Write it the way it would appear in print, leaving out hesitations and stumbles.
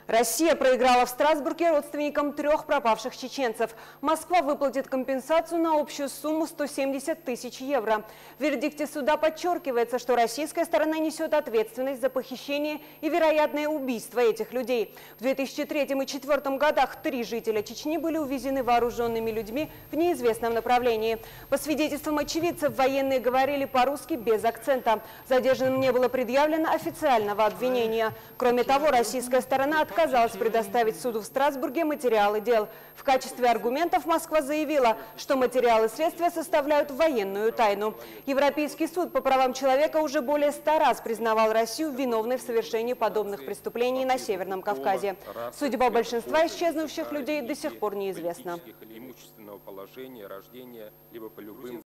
Россия проиграла в Страсбурге родственникам 3 пропавших чеченцев. Москва выплатит компенсацию на общую сумму 170 тысяч евро. В вердикте суда подчеркивается, что российская сторона несет ответственность за похищение и вероятное убийство этих людей. В 2003 и 2004 годах 3 жителя Чечни были увезены вооруженными людьми в неизвестном направлении. По свидетельствам очевидцев, военные говорили по-русски без акцента. Задержанным не было предъявлено официального обвинения. Кроме того, российская сторона отказалась предоставить суду в Страсбурге материалы дел. В качестве аргументов Москва заявила, что материалы следствия составляют военную тайну. Европейский суд по правам человека уже более 100 раз признавал Россию виновной в совершении подобных преступлений на Северном Кавказе. Судьба большинства исчезнувших людей до сих пор неизвестна.